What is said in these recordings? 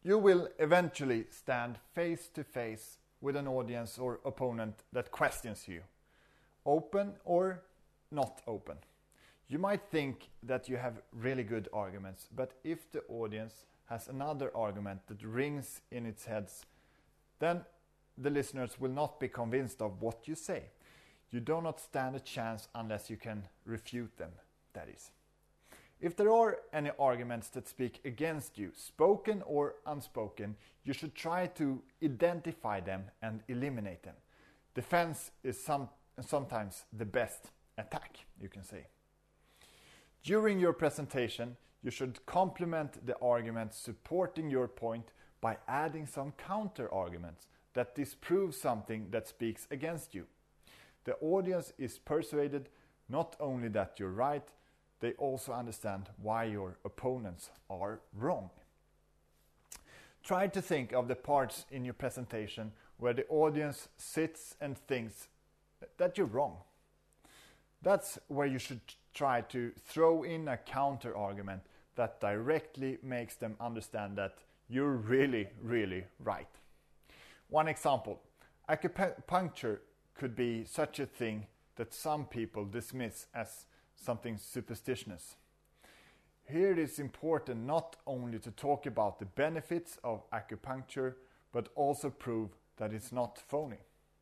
You will eventually stand face to face with an audience or opponent that questions you, open or not open. You might think that you have really good arguments, but if the audience has another argument that rings in its heads, then the listeners will not be convinced of what you say. You do not stand a chance unless you can refute them, that is. If there are any arguments that speak against you, spoken or unspoken, you should try to identify them and eliminate them. Defense is sometimes the best attack, you can say. During your presentation, you should complement the argument supporting your point by adding some counter-arguments that disprove something that speaks against you. The audience is persuaded not only that you're right, they also understand why your opponents are wrong. Try to think of the parts in your presentation where the audience sits and thinks that you're wrong. That's where you should try to throw in a counter argument that directly makes them understand that you're really, really right. One example, acupuncture could be such a thing that some people dismiss as something superstitious. Here it is important not only to talk about the benefits of acupuncture, but also prove that it's not phony.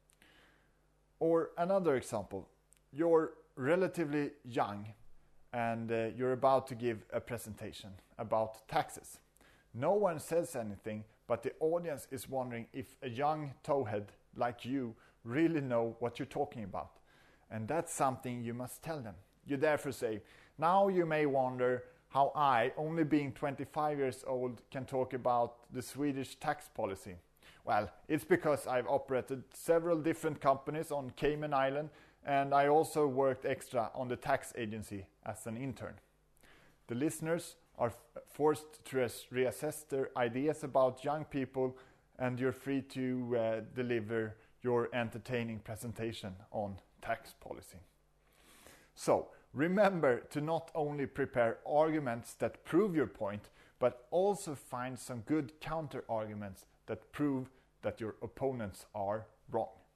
Or another example, you're relatively young and you're about to give a presentation about taxes. No one says anything, but the audience is wondering if a young towhead like you really know what you're talking about. And that's something you must tell them. You therefore say, now you may wonder how I, only being 25 years old, can talk about the Swedish tax policy. Well, it's because I've operated several different companies on Cayman Island, and I also worked extra on the tax agency as an intern. The listeners are forced to reassess their ideas about young people, and you're free to deliver your entertaining presentation on tax policy. So, remember to not only prepare arguments that prove your point, but also find some good counter arguments that prove that your opponents are wrong.